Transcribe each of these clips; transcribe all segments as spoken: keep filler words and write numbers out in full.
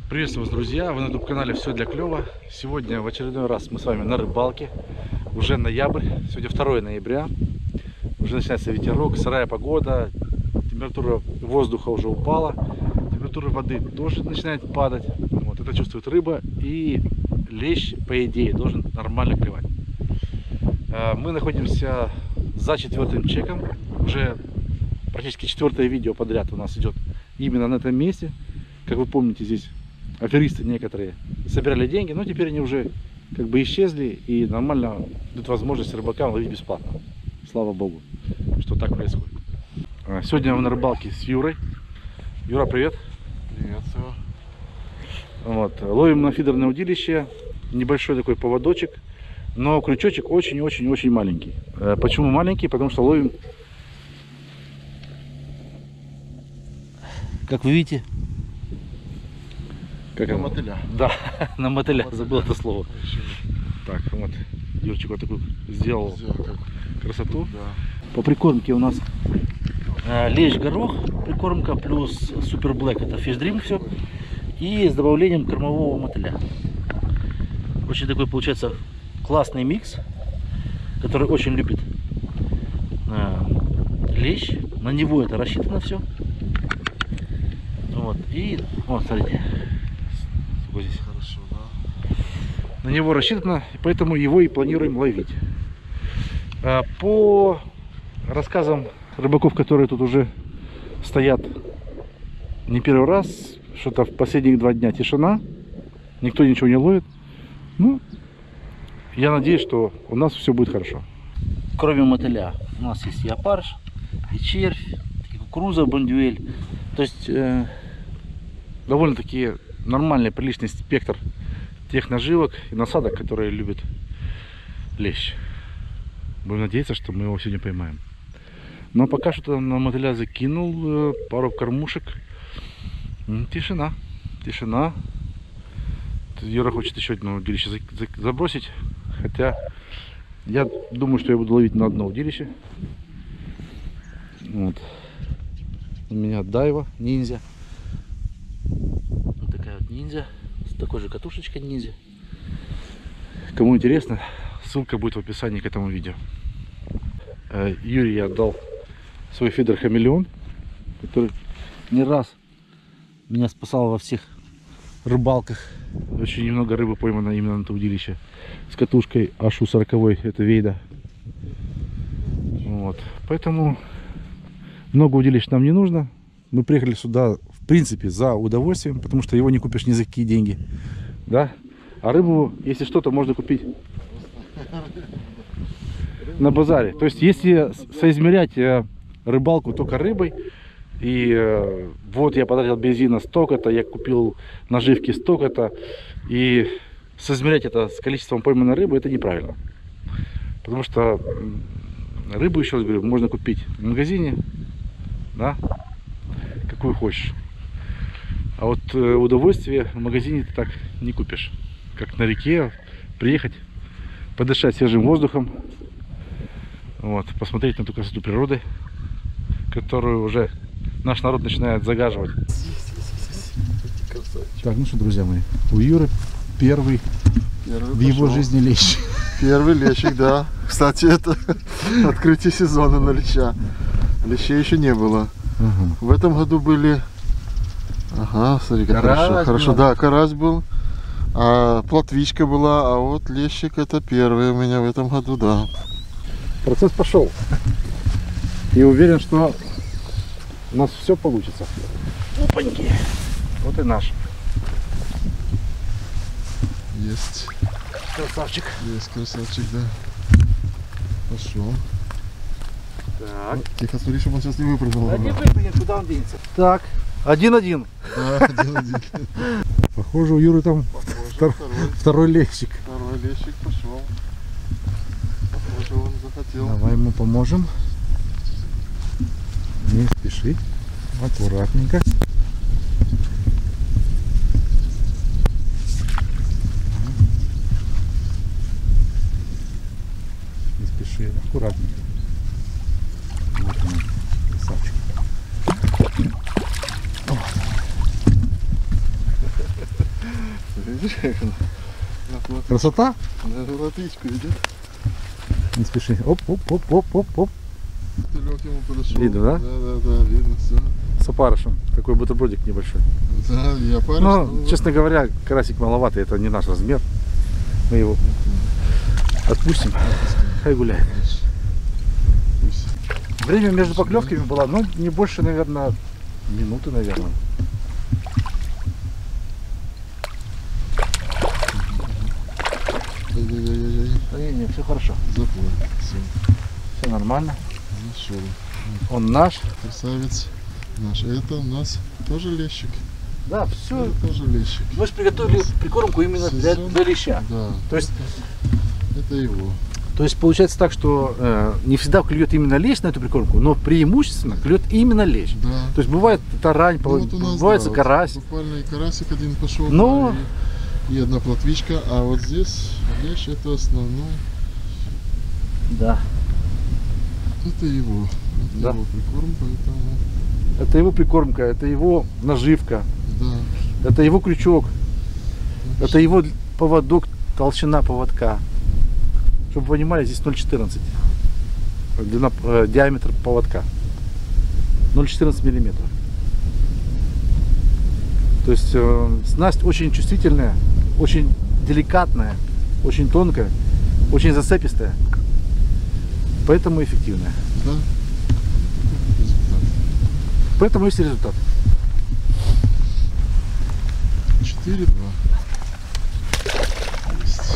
Приветствую вас, друзья! Вы на ютуб-канале «Все для клёва». Сегодня в очередной раз мы с вами на рыбалке. Уже ноябрь, сегодня второе ноября. Уже начинается ветерок, сырая погода. Температура воздуха уже упала. Температура воды тоже начинает падать. Вот это чувствует рыба. И лещ, по идее, должен нормально клевать. Мы находимся за четвертым чеком. Уже практически четвертое видео подряд у нас идет именно на этом месте. Как вы помните, здесь аферисты некоторые собирали деньги, но теперь они уже как бы исчезли, и нормально дают возможность рыбакам ловить бесплатно. Слава богу, что так происходит. Сегодня мы на рыбалке с Юрой. Юра, привет. Привет, все. Вот. Ловим на фидерное удилище. Небольшой такой поводочек, но крючочек очень-очень-очень маленький. Почему маленький? Потому что ловим, как вы видите, как на оно? мотыля. Да, на мотыля, забыл это слово. Так, вот, Юрчик вот такую сделал Сделал как... красоту. Да. По прикормке у нас э, лещ горох, прикормка, плюс супер блэк, это Fish Dream все. И с добавлением кормового мотыля. Очень такой получается классный микс, который очень любит э, лещ. На него это рассчитано все. Вот, и, вот, смотрите. Вот здесь. Хорошо, да. На него рассчитано, поэтому его и планируем ловить. По рассказам рыбаков, которые тут уже стоят не первый раз, что-то в последних два дня тишина, никто ничего не ловит. Ну, я надеюсь, что у нас все будет хорошо. Кроме мотыля у нас есть и опарыш, и червь, и кукуруза, бондюэль. То есть э, довольно-таки нормальный, приличный спектр тех наживок и насадок, которые любит лещ. Будем надеяться, что мы его сегодня поймаем. Но пока что на мотыля закинул пару кормушек. Тишина, тишина. Юра хочет еще одно удилище забросить, хотя я думаю, что я буду ловить на одно удилище. Вот. У меня дайва ниндзя. Вот такая вот ниндзя. С такой же катушечкой ниндзя. Кому интересно, ссылка будет в описании к этому видео. Юрий я отдал свой фидер Хамелеон, который не раз меня спасал во всех рыбалках. Очень немного рыбы поймано именно на это удилище. С катушкой аш ю сорок, это Вейда. Вот. Поэтому много удилищ нам не нужно. Мы приехали сюда, в принципе, за удовольствием, потому что его не купишь ни за какие деньги. Да? А рыбу, если что-то, можно купить на базаре. То есть, если соизмерять рыбалку только рыбой, и вот я потратил бензина столько-то, я купил наживки столько-то, и соизмерять это с количеством пойманной рыбы, это неправильно. Потому что рыбу, еще раз говорю, можно купить в магазине, да, какую хочешь. А вот э, удовольствие в магазине ты так не купишь. Как на реке приехать, подышать свежим воздухом, вот, посмотреть на ту красоту природы, которую уже наш народ начинает загаживать. Так, ну что, друзья мои, у Юры первый, первый в его жизни лещ. Первый лещик, да. Кстати, это открытие сезона на леща. Лещей еще не было. Угу. В этом году были... Ага, смотри, как хорошо. Хорошо, да, карась был. А плотвичка была, а вот лещик это первый у меня в этом году, да. Процесс пошел. И уверен, что у нас все получится. Опаньки. Вот и наш. Есть. Красавчик. Есть красавчик, да. Пошел. Так. Вот, тихо, смотри, чтобы он сейчас не выпрыгнул. Да не выпрыгнет, куда он денется. Так, один-один. Да, один-один. Похоже, у Юры там Похоже, втор... второй. второй лещик. Второй лещик пошел. Похоже, он захотел. Давай ему поможем. Не спеши. Аккуратненько. Не спеши, аккуратненько. Вот он, красавчик. видишь, как он? На плот- Красота? на латычку идет. Не спеши. Оп, оп, оп, оп, оп, оп. Ты лег ему подошел. Видно, да? Да, да, да, видно все. С опарышем. Такой бутербродик небольшой. Да, я парень. Но, честно говоря, карасик маловатый, это не наш размер. Мы его отпустим. Хай гуляет. Время между поклевками было, ну, не больше, наверное, минуты, наверное. Ай-яй-яй-яй. Да не, не, все хорошо. Заплыл. Все. Все нормально. Нашел. Он наш. Красавец наш. Это у нас тоже лещик. Да, все. Это тоже лещик. Мы же приготовили прикормку именно для, Сезон. для леща. Да. То есть, Это его. то есть получается так, что э, не всегда клюет именно лещ на эту прикормку, но преимущественно клюет именно лещ. Да. То есть бывает тарань, Ну, вот у нас, бывает да, вот карась. буквально и карасик один пошел. Но- И, и одна плотвичка. А вот здесь лещ это основной. Да. Это его. Это Да. его прикорм, поэтому. Это его прикормка, это его наживка, Да. это его крючок, это его поводок, толщина поводка. Чтобы вы понимали, здесь ноль четырнадцать. Длина, э, диаметр поводка. ноль четырнадцать миллиметров. То есть э, снасть очень чувствительная, очень деликатная, очень тонкая, очень зацепистая. Поэтому эффективная. Да. Результат. Поэтому есть результат. четыре два. Есть.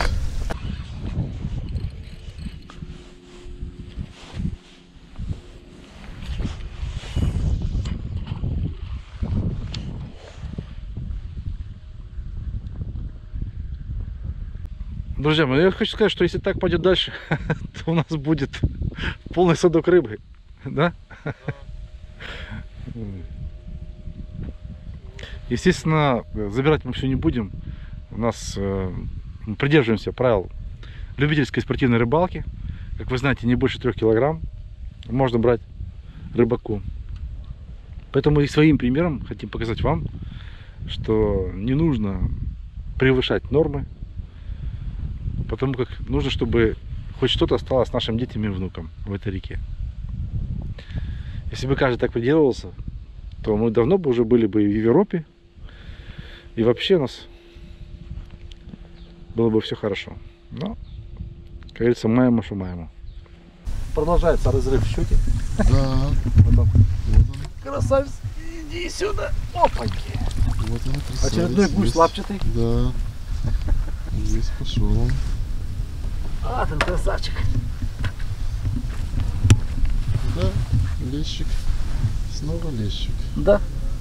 Друзья мои, я хочу сказать, что если так пойдет дальше, то у нас будет полный садок рыбы. Да? Естественно, забирать мы все не будем. У нас э, мы придерживаемся правил любительской спортивной рыбалки. Как вы знаете, не больше трех килограмм можно брать рыбаку. Поэтому и своим примером хотим показать вам, что не нужно превышать нормы, потому как нужно, чтобы хоть что-то осталось нашим детям и внукам в этой реке. Если бы каждый так придерживался, то мы давно бы уже были бы и в Европе, и вообще у нас было бы все хорошо. Но, как говорится, маемо, что маемо. Продолжается разрыв в щуки. Да. Вот он. Вот он. Красавец, иди сюда. Опаньки. Вот он, красавец. Очередной гусь Есть. лапчатый. Да. Здесь пошел он. А, там красавчик. Да, лещик. Снова лещик. Да.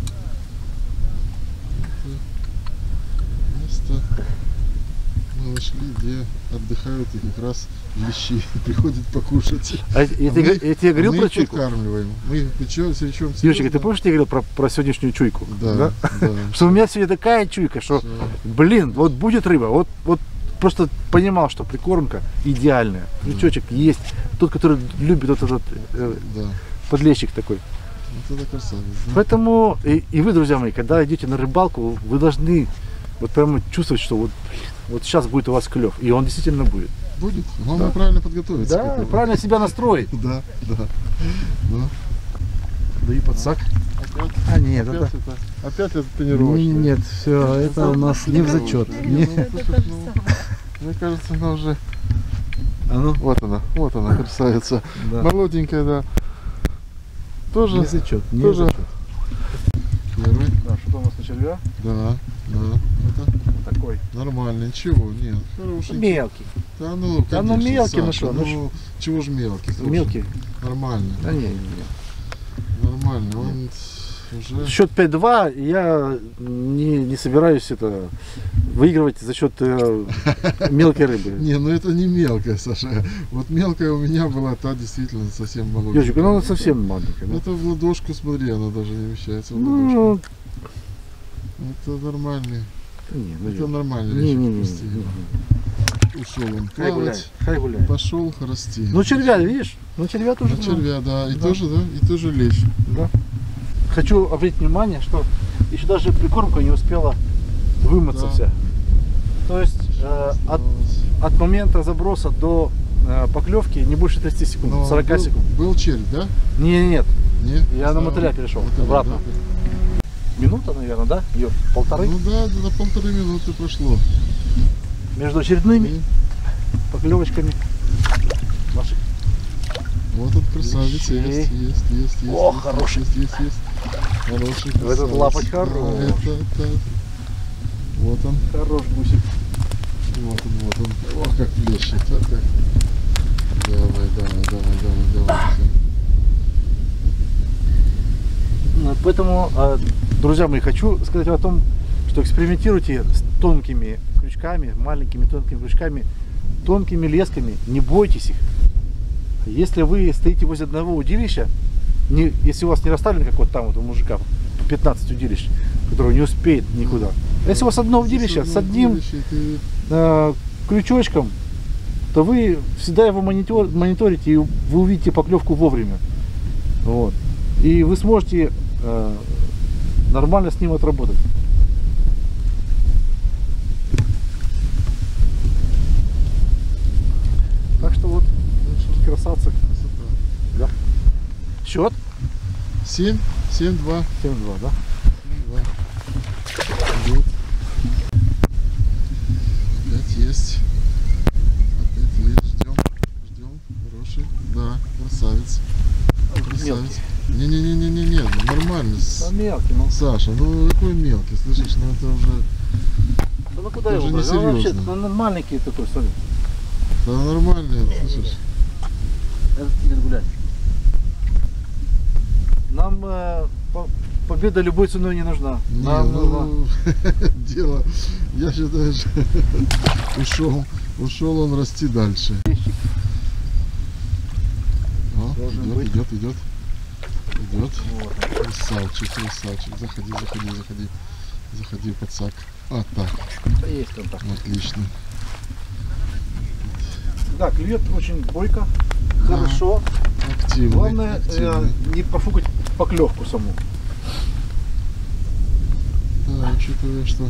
Место мы нашли, где отдыхают и как раз лещи приходят покушать. А я, я, А тебе- мы- я тебе говорил мы про их чуйку? подкармливаем. Мы их печем, сечем. Юрчик, ты помнишь, я говорил про, про сегодняшнюю чуйку? Да, да. Что у меня сегодня такая чуйка, что, Всё. блин, вот будет рыба. Вот, вот просто понимал, что прикормка идеальная. Крючочек есть. Тот, который любит вот этот э, Да. подлещик такой. Вот это красавец. Да? Поэтому и, и вы, друзья мои, когда идете на рыбалку, вы должны вот прямо чувствовать, что вот, блин, вот сейчас будет у вас клев. И он действительно будет. Будет. Главное Да. правильно подготовиться. к Да, этому. правильно себя настроить. Да, да. Да. Да и подсак. Опять, А нет, опять, это... это, опять это тренировочное. Нет, все, это у нас не в зачет. Не, ну, слушай, ну, мне кажется, она уже... А ну, Вот она, вот она, красавица. да. Молоденькая, да. Тоже Не зачет, не тоже- зачет. первый. Да, что у нас на червя? Да, да. Это Такой. нормально, ничего, нет, хороший. Мелкий. Да ну, Да ну, конечно, мелкий, ну Саша, что, ну ну, чего ж мелкий? слушай. Мелкий. Нормально, Да не, не, не. нормально. Он уже... Счет пять-два, и я не, не собираюсь это выигрывать за счет э, мелкой рыбы. Не, ну это не мелкая, Саша. Вот мелкая у меня была, та действительно совсем молоденькая. Юрчик, ну она совсем маленькая. Ну, Да? это в ладошку, смотри, она даже не вмещается в Ну, ладошку. Это нормальный, не, ну, это Юр, нормальный не, не, не, лещик, пусти. не. Ушел он Хай гуляет, плавать, хай гуляет. пошел расти. Ну червя, видишь? Ну червя тоже. На червя, да, и Да. тоже, да, и тоже лещ. Да. Хочу обратить внимание, что еще даже прикормка не успела вымыться Да. вся. То есть э, от, от момента заброса до э, поклевки не больше тридцати секунд, Но сорока был, секунд. Был червь, да? Не, нет, Нет? я на мотыля перешел, Мотыля, обратно. да? Минута, наверное, да? Ее полторы. Ну да, до полторы минуты прошло. Между очередными И поклевочками наших. вот этот красавец Лещей. есть, есть, есть, есть. О, есть, хороший. Есть, есть, есть. Хороший В этот красавец. лапоть Да, хорош. это, это. Вот он, Хорош гусик. вот он, вот он. О, как плещет, а как. Давай, давай, давай, давай, давай. Ну, Поэтому, э, друзья мои, хочу сказать о том, что экспериментируйте с тонкими крючками, маленькими тонкими крючками, тонкими лесками, не бойтесь их. Если вы стоите возле одного удилища, не, если у вас не расставлено, как вот там вот у мужика пятнадцать удилищ, который не успеет никуда. А если у вас одно удилище с одним Ты... э, крючочком, то вы всегда его монитор, мониторите, и вы увидите поклевку вовремя. Вот. И вы сможете э, нормально с ним отработать. Так что вот, красавцы. Да. Счет? семь, семь, два. семь-два, да? Идет. Опять есть. Опять есть. Ждем. Ждем. Хороший. Да, красавец. Красавец. Не-не-не-не-не, нормально. Да, мелкий, ну. Саша, ну какой мелкий, слышишь, ну это уже, Да ну куда это его уже брать? Он вообще несерьезно. ну, маленький такой, смотри. Да нормально, слышишь. Этот идет гулять. Нам э, по- победа любой ценой не нужна. Не, Нам нужна. ну, дело, я считаю, что ушел, ушел он расти дальше. Лещик. О, Должен идет, быть. идет, идет, идет. Вот. Красавчик, красавчик. Заходи, заходи, заходи. Заходи, пацак. А, так, Да есть он так. отлично. Да, клюет очень бойко, хорошо. Активный, Главное э, активный. не профукать поклевку саму. Да, учитывая, что...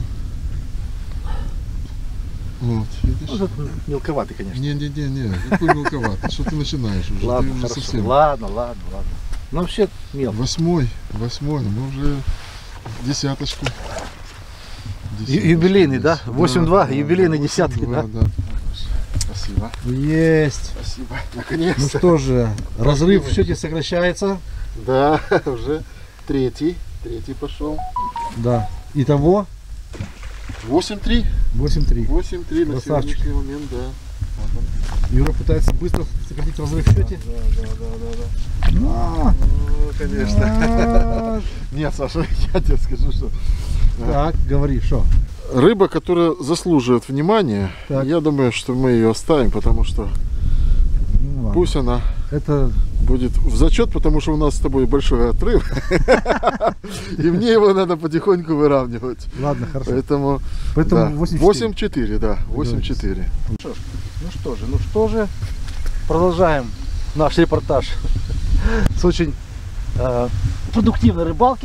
Вот, видишь? Ну, это мелковатый, конечно. Не-не-не, какой мелковатый. Что ты начинаешь уже? Ладно, Ты уже хорошо. совсем... Ладно, ладно, ладно. Ну вообще мелко. Восьмой, восьмой, мы уже десяточку. Ю- юбилейный, да? восемь-два, юбилейный да, десятки, да? восемь-два, Спасибо. Есть. Спасибо. Ну Наконец-то. что же, разрыв в счете сокращается. Да, уже третий. Третий пошел. Да. Итого восемь-три. восемь-три. восемь-три на Красавчик. сегодняшний момент, да. Вот он. Юра пытается быстро сократить разрыв в счете. Да, да, да, да, да. А, Ну, конечно. а. Нет, Саша, я тебе скажу, что Так, говори, что? рыба, которая заслуживает внимания, Так. я думаю, что мы ее оставим, потому что Ну, ладно. пусть она Это будет в зачет, потому что у нас с тобой большой отрыв. И мне его надо потихоньку выравнивать. ладно, хорошо. Поэтому Поэтому да, восемь-четыре. восемь-четыре, да, восемь-четыре. Ну что же, ну что же, продолжаем наш репортаж с очень э, продуктивной рыбалки.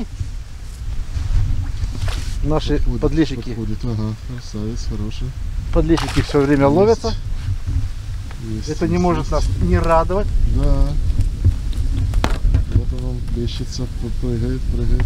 Наши Подходит, подлещики, подходит, ага, красавец, хороший. подлещики все время Есть. ловятся. Есть, Это не есть, может есть. нас не радовать. Да. Вот он, он плещется, прыгает, прыгает.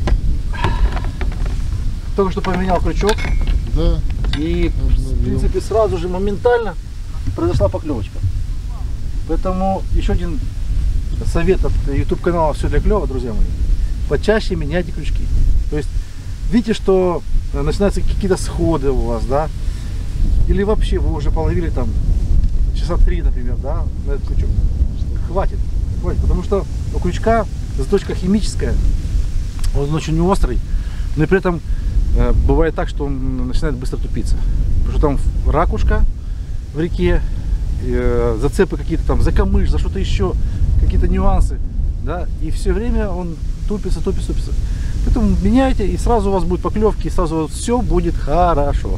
Только что поменял крючок. Да, И Обновил. в принципе сразу же моментально произошла поклевочка. Поэтому еще один совет от YouTube канала «Все для клёва», друзья мои. Почаще меняйте крючки. То есть видите, что э, начинаются какие-то сходы у вас, да? Или вообще вы уже половили там часа три, например, да, на этот крючок. Хватит, хватит, потому что у крючка заточка химическая, он очень острый, но и при этом э, бывает так, что он начинает быстро тупиться. Потому что там ракушка в реке, э, зацепы какие-то там, за камыш, за что-то еще, какие-то нюансы, да, и все время он тупится, тупится, тупится. Поэтому меняйте, и сразу у вас будет поклевки, и сразу все будет хорошо.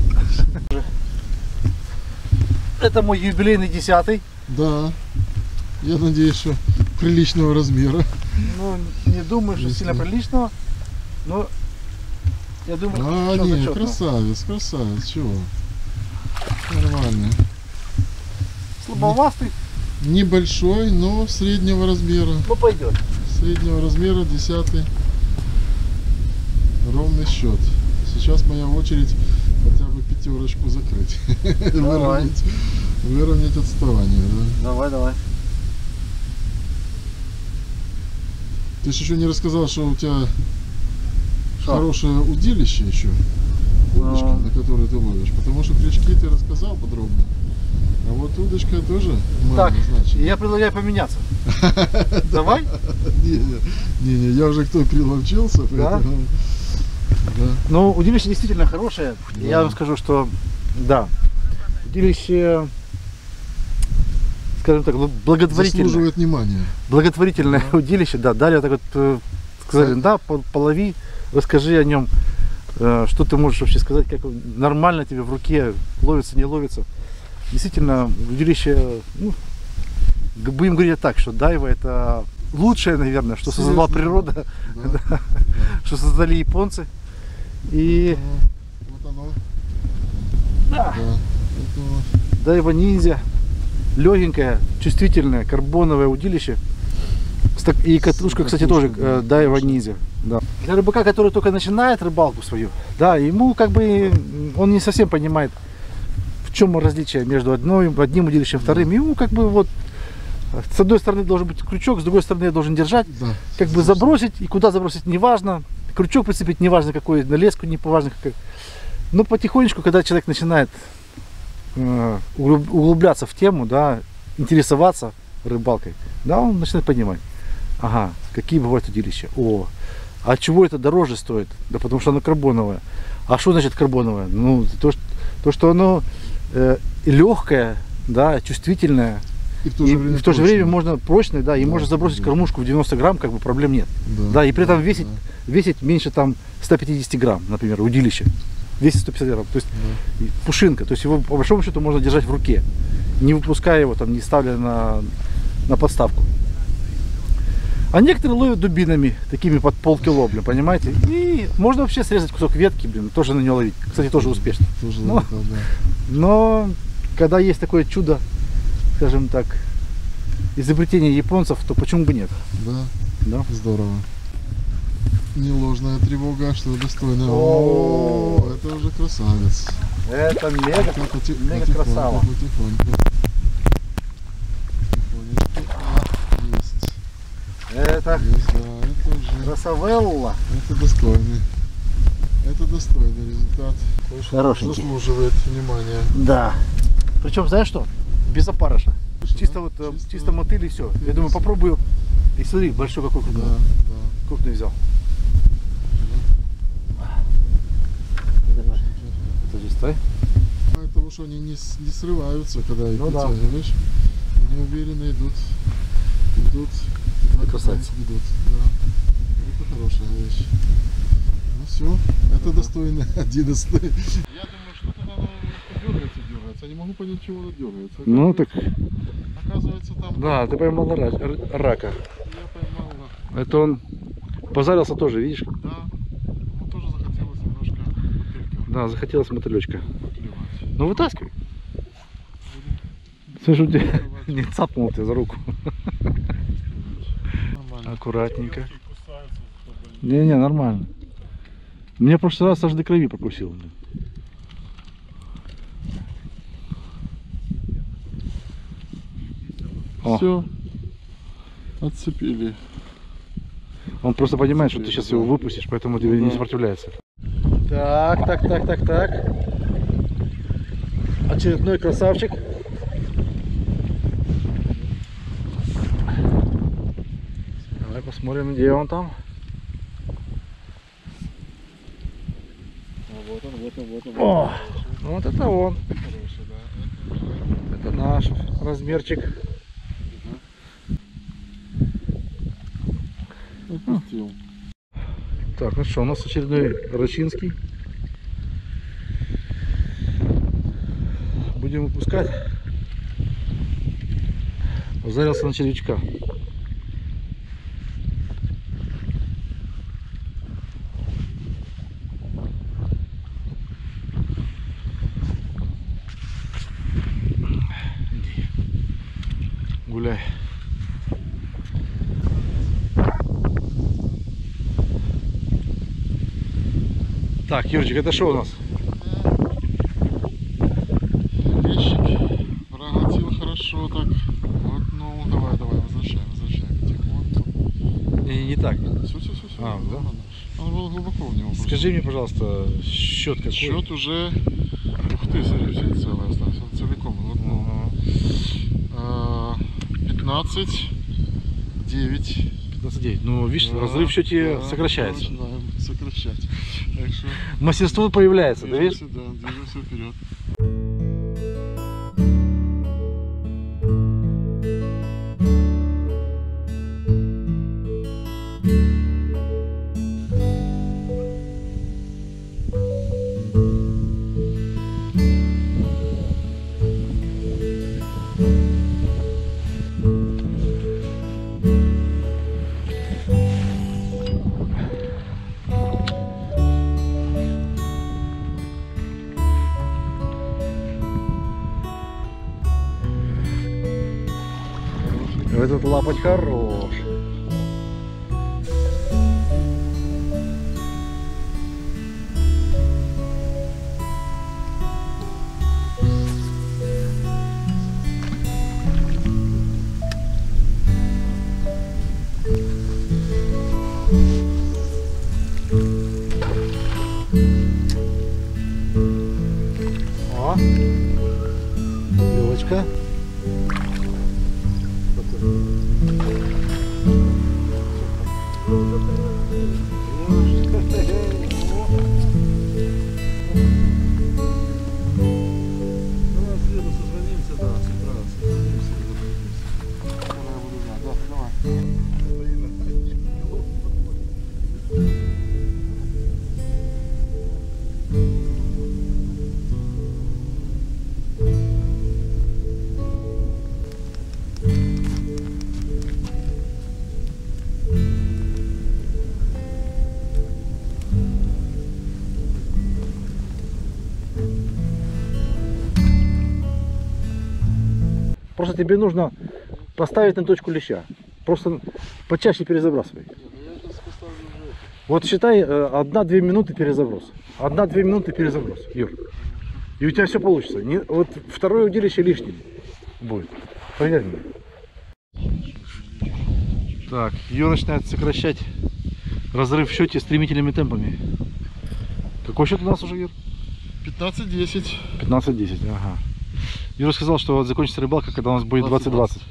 Это мой юбилейный десятый. да. Я надеюсь, что приличного размера. Ну, не думаю, что Если- сильно приличного, но я думаю, А, что не, зачетного. красавец, красавец, чего? Нормально. Слабовастый, Небольшой, но среднего размера. но пойдет. Среднего размера, десятый. Ровный счет. Сейчас моя очередь хотя бы пятерочку закрыть. Давай. Выровнять, выровнять отставание. Да? Давай, давай. Ты ж еще не рассказал, что у тебя Что? хорошее удилище еще. Удочка, А. на которой ты ловишь. Потому что крючки ты рассказал подробно. А вот удочка тоже Так, мало, значит. я предлагаю поменяться. Давай? Не, не, не, не, я уже кто приловчился, Да? поэтому... Да. Ну, удилище действительно хорошее. Да. Я вам скажу, что да, удилище, скажем так, благотворительное. Заслуживает внимания. Благотворительное удилище, да. Дали вот так вот, э, сказали, да, по- полови, расскажи о нем, э, что ты можешь вообще сказать, как он нормально тебе в руке, ловится, не ловится. Действительно, удилище, ну, г- будем говорить так, что дайва это лучшее, наверное, что создала Серьезно? природа, Да. Да. что создали японцы. И Вот оно. да, Да. Это дайва ниндзя, легенькое, чувствительное, карбоновое удилище. Ста- И катушка, кстати, тоже э, дайва ниндзя. Да. Для рыбака, который только начинает рыбалку свою, да, ему как бы м, он не совсем понимает, в чем различие между одной, одним удилищем и вторым. Ему как бы вот с одной стороны должен быть крючок, с другой стороны я должен держать, да. как бы забросить, и куда забросить неважно, крючок прицепить неважно какой, на леску не важно какой. Но потихонечку, когда человек начинает э, углуб- углубляться в тему, да, интересоваться рыбалкой, да, он начинает понимать, ага, какие бывают удилища, о, а чего это дороже стоит, да потому что оно карбоновое. А что значит карбоновое? Ну, то, что, то, что оно э, легкое, да, чувствительное, И в то же и время, в то же точно. время можно прочный, да, и Да, можно забросить да. кормушку в девяносто грамм, как бы проблем нет. Да, Да, и при этом да, весить, да, весить меньше там ста пятидесяти грамм, например, удилище. Весит сто пятьдесят грамм. То есть да. и пушинка. То есть его по большому счету можно держать в руке, не выпуская его, там, не ставля на, на подставку. А некоторые ловят дубинами, такими под полкило, блин, понимаете? И можно вообще срезать кусок ветки, блин, тоже на нее ловить. Кстати, тоже успешно. Тоже Ну, ловко, да. Но когда есть такое чудо, скажем так, изобретение японцев, то почему бы нет? Да, Да? здорово. Неложная тревога, что достойно. О. О, это уже красавец. Это мега, Так, поти- мега потихоньку, красава. потихоньку. Потихонечку. А, есть. Это Есть, да, это уже, красавелла. это достойный. Это достойный результат. Хорошенький. Заслуживает внимания. Да. Причем, знаешь что? Без опарыша. Чисто вот э, Чисто- чисто мотыль и все. Я думаю, попробую. И смотри, большой какой Да, крупный. да. Крупный взял. Это здесь стой. А того, что они не, с- не срываются, когда их Ну да. вытягиваешь. Они уверенно идут. Идут. так, красавцы. так, идут. Да. Это хорошая вещь. Ну все, это достойно одиннадцатый. Я думаю, что тогда оно дергается, дергается. Я не могу понять, чего оно дергается. Ну так, Оказывается, там... да, ты поймал ра- р- рака. Я поймал, да. Это он позарился тоже, видишь? Да. Ему тоже захотелось немножко мотылька Да, захотелось мотылечка. поклевать. Ну вытаскивай. Слушай, у тебя не цапнул тебя за руку. Нормально. Аккуратненько. Не-не, нормально. Меня в прошлый раз аж до крови прокусил. блин. О. Все. Отцепили. Он просто понимает, что ты Теперь, сейчас да. его выпустишь, поэтому Ну тебе не да. сопротивляется. Так, так, так, так, так. Очередной красавчик. Давай посмотрим, где он там. А вот он, вот он, вот он. О, ну вот это он. Хороший, да. Это Это наш размерчик. отпустил. Так, ну что, у нас очередной рачинский. Будем выпускать. Позарился на червячка. Гуляй. Так, Юрчик, это что у нас? Лещик проглотил хорошо так. Вот, ну давай, давай, возвращай, возвращай. Тихо. Не, не так. Все, все, все, все. А, да? Он был глубоко в него. просто. Скажи мне, пожалуйста, счет какой? Счет уже. Ух ты, смотри, все целое осталось. Он целиком глотнул. А, пятнадцать девять. пятнадцать девять. Ну, видишь, Да, разрыв в счете да, сокращается. начинаем сокращать. Так что Мастерство появляется, да видишь? движемся, да, движемся вперед. Этот лапоть хорош. О, белочка. Просто тебе нужно поставить на точку леща. Просто почаще перезабрасывай. Вот считай, одна-две минуты перезаброс. Одна-две минуты перезаброс, Юр. И у тебя все получится. Не, вот второе удилище лишним будет. Поверь мне. Так, Юр начинает сокращать разрыв в счете стремительными темпами. Какой счет у нас уже, Юр? пятнадцать десять. пятнадцать десять, ага. Юра сказал, что вот закончится рыбалка, когда у нас будет двадцать двадцать.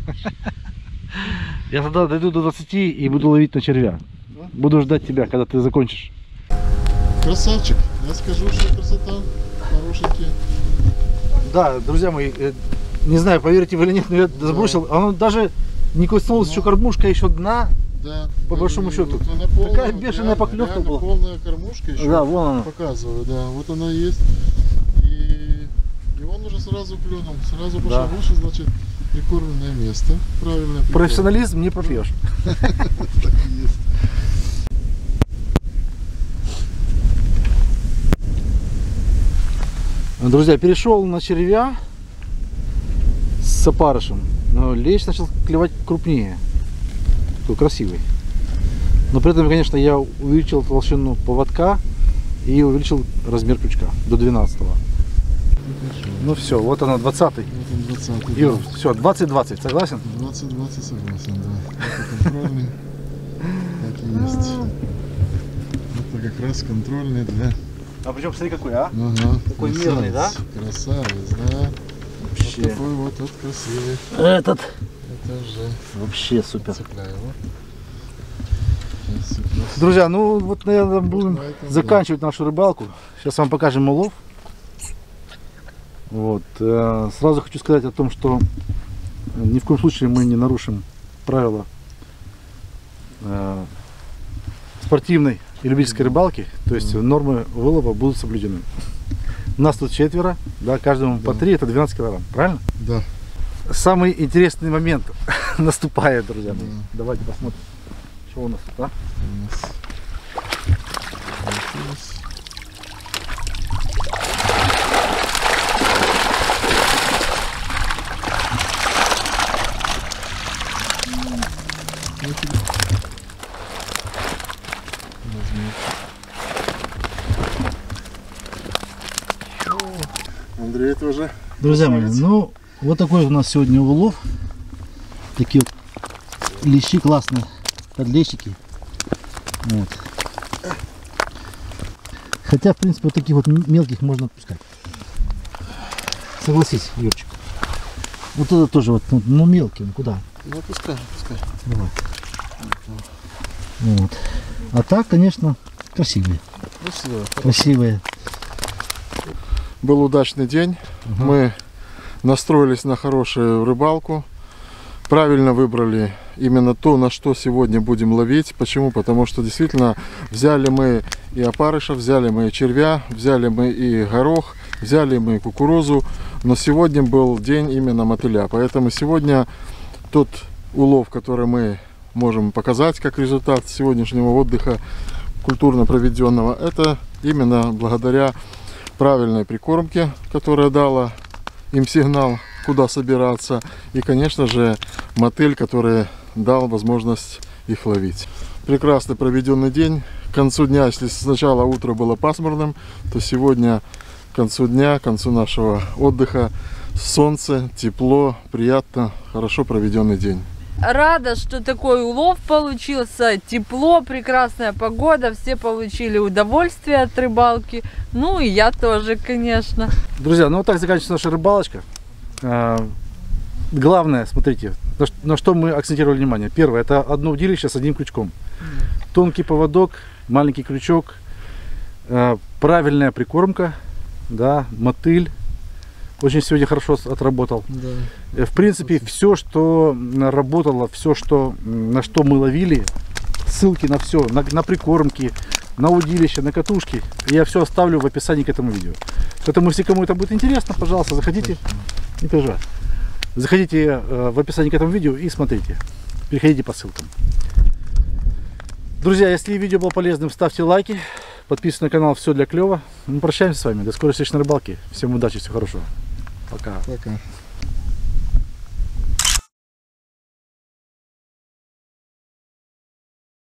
Я тогда дойду до двадцати и буду ловить на червя. Буду ждать тебя, когда ты закончишь. Красавчик. Я скажу, что красота. Хорошенький. Да, друзья мои, э, не знаю, поверите вы или нет, но я забросил. Оно даже не коснулось еще кормушка, еще дна. Да. По большому И счету. вот она полная, Такая вот бешеная реально- поклевка реально была. Полная кормушка еще. Да, вон она. Показываю, да. Вот она есть. И, и он уже сразу клюнул. Сразу пошел Да. выше, значит, прикормленное место. Правильно. прикорм. Профессионализм не пропьешь. Так и есть. Друзья, перешел на червя с опарышем, но лещ начал клевать крупнее. Такой красивый. Но при этом, конечно, я увеличил толщину поводка и увеличил размер крючка до двенадцатого. Ну все, вот она, двадцатый. Вот он двадцатый. Юр, все, двадцать двадцать, согласен? двадцать двадцать согласен, да. Это контрольный. Так и есть. Это как раз контрольный для... А причем, смотри какой, а? Ага. Такой красавец, мирный, да? Красавец, да. Вообще. Вот такой вот, вот красивый. Этот Это уже вообще супер. цепляю его. Сейчас, сейчас. Друзья, ну вот, наверное, будем На этом, заканчивать нашу рыбалку. Сейчас вам покажем улов. Вот. э, Сразу хочу сказать о том, что ни в коем случае мы не нарушим правила э, спортивной и любительской рыбалки. То есть нормы вылова будут соблюдены. Нас тут четверо, да, каждому по три, это двенадцать килограмм, правильно? Да. Самый интересный момент наступает, друзья мои. Да. Давайте посмотрим, что у нас тут, а? У нас получилось. Андрей тоже. Друзья мои, ну вот такой у нас сегодня улов. Такие вот лещи классные, подлещики. Вот. Хотя, в принципе, вот таких вот мелких можно отпускать. Согласись, Юрчик. Вот это тоже вот, ну мелкий, ну куда? Ну пускай, пускай. Давай. Вот. А так, конечно, красивые. Красиво. Красивые. Был удачный день. Угу. Мы настроились на хорошую рыбалку. Правильно выбрали именно то, на что сегодня будем ловить. Почему? Потому что действительно взяли мы и опарыша, взяли мы и червя, взяли мы и горох, взяли мы и кукурузу. Но сегодня был день именно мотыля. Поэтому сегодня тот улов, который мы можем показать как результат сегодняшнего отдыха культурно проведенного, это именно благодаря правильной прикормке, которая дала им сигнал, куда собираться, и, конечно же, мотыль, который дал возможность их ловить. Прекрасный проведенный день. К концу дня, если сначала утро было пасмурным, то сегодня к концу дня, к концу нашего отдыха солнце, тепло, приятно, хорошо проведенный день. Рада, что такой улов получился, тепло, прекрасная погода, все получили удовольствие от рыбалки, ну и я тоже, конечно. Друзья, ну вот так заканчивается наша рыбалочка. А, главное, смотрите, на, на что мы акцентировали внимание. Первое, это одно удилище с одним крючком. Тонкий поводок, маленький крючок, а, правильная прикормка, да, мотыль. Очень сегодня хорошо отработал. Да. В принципе, все, что работало, все, что, на что мы ловили, ссылки на все, на, на прикормки, на удилище, на катушки, я все оставлю в описании к этому видео. Поэтому, если кому это будет интересно, пожалуйста, заходите, не переживай. Заходите э, в описании к этому видео и смотрите. Переходите по ссылкам. Друзья, если видео было полезным, ставьте лайки, подписывайтесь на канал «Все для клёва». Мы прощаемся с вами. До скорой встречи на рыбалке. Всем удачи, всего хорошего. Пока. Пока.